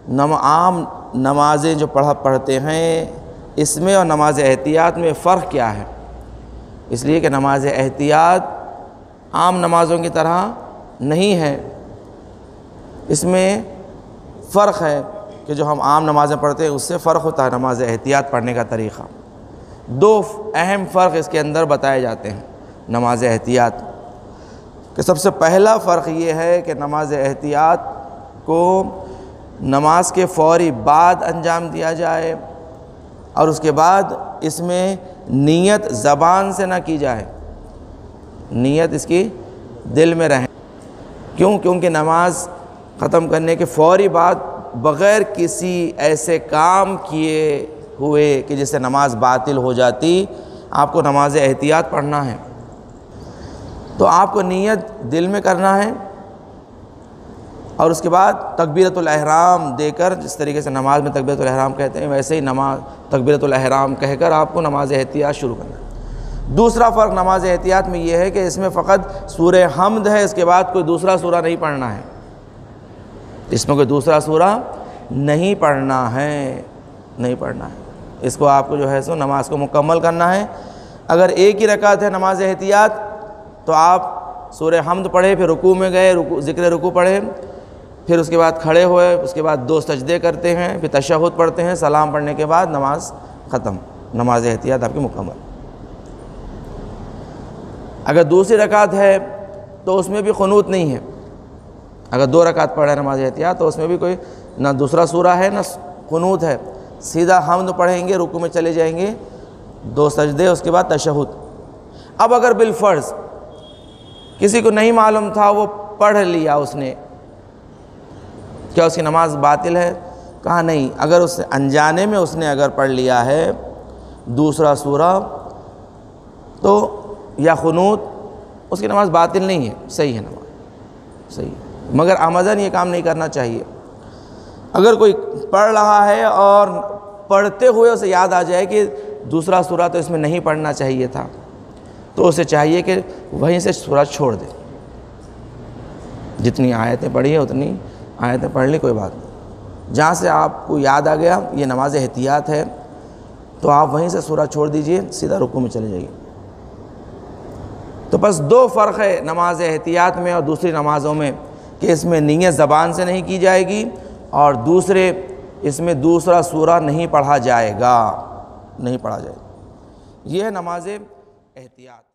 عام نمازیں جو پڑھتے ہیں اس میں اور نماز احتیاط میں فرق کیا ہے؟ اس لیے کہ نماز احتیاط عام نمازوں کی طرح نہیں ہے، اس میں فرق ہے کہ جو ہم عام نمازیں پڑھتے ہیں اس سے فرق ہوتا ہے نماز احتیاط پڑھنے کا طریقہ۔ دو اہم فرق اس کے اندر بتائے جاتے ہیں نماز احتیاط کہ سب سے پہلا فرق یہ ہے کہ نماز احتیاط کو نماز کے فوری بعد انجام دیا جائے اور اس کے بعد اس میں نیت زبان سے نہ کی جائے، نیت اس کی دل میں رہے۔ کیونکہ نماز ختم کرنے کے فوری بعد بغیر کسی ایسے کام کیے ہوئے کہ جس سے نماز باطل ہو جاتی آپ کو نماز احتیاط پڑھنا ہے، تو آپ کو نیت دل میں کرنا ہے اور اس کے بعد تکبیرۃ الاحرام دے کر، جس طریقے سے نماز میں تکبیرۃ الاحرام کہتے ہیں ویسے ہی تکبیرۃ الاحرام کہہ کر آپ کو نماز احتیاط شروع کرنا ہے۔ دوسرا فرق نماز احتیاط میں یہ ہے کہ اس میں فقط سورہ حمد ہے، اس کے بعد کوئی دوسرا سورہ نہیں پڑھنا ہے، اس میں کوئی دوسرا سورہ نہیں پڑھنا ہے، اس کو آپ کو جو ہے سو نماز کو مکمل کرنا ہے۔ اگر ایک ہی رکعت ہے نماز احتیاط تو آپ سورہ حمد پڑھے، پھر رکوع میں گئے، ذکر رکوع پڑھے، پھر اس کے بعد کھڑے ہوئے، اس کے بعد 2 سجدے کرتے ہیں، پھر تشہد پڑھتے ہیں، سلام پڑھنے کے بعد نماز ختم، نماز احتیاط آپ کی مکمل۔ اگر دوسری رکعت ہے تو اس میں بھی قنوت نہیں ہے، اگر 2 رکعت پڑھے نماز احتیاط تو اس میں بھی کوئی نہ دوسرا سورہ ہے نہ قنوت ہے، سیدھا حمد پڑھیں گے، رکوع میں چلے جائیں گے، 2 سجدے، اس کے بعد تشہد۔ اب اگر بالفرض کسی کو نہیں معلوم تھا، وہ پڑھ لیا اس نے، کیا اس کی نماز باطل ہے؟ کہا نہیں، اگر اس انجانے میں اس نے اگر پڑھ لیا ہے دوسرا سورہ تو یا قنوت، اس کی نماز باطل نہیں ہے، صحیح ہے نماز، صحیح ہے، مگر عمدن یہ کام نہیں کرنا چاہیے۔ اگر کوئی پڑھ رہا ہے اور پڑھتے ہوئے اسے یاد آ جائے کہ دوسرا سورہ تو اس میں نہیں پڑھنا چاہیے تھا، تو اسے چاہیے کہ وہیں سے سورہ چھوڑ دے، جتنی آیتیں پڑھی ہیں اتنی آیتیں پڑھ لی، کوئی بات نہیں۔ جہاں سے آپ کو یاد آ گیا یہ نماز احتیاط ہے تو آپ وہیں سے سورہ چھوڑ دیجئے، سیدھا رکوع میں چلے جائیے۔ تو بس 2 فرق ہے نماز احتیاط میں اور دوسری نمازوں میں کہ اس میں نیت زبان سے نہیں کی جائے گی اور دوسرے اس میں دوسرا سورہ نہیں پڑھا جائے گا، یہ ہے نماز احتیاط۔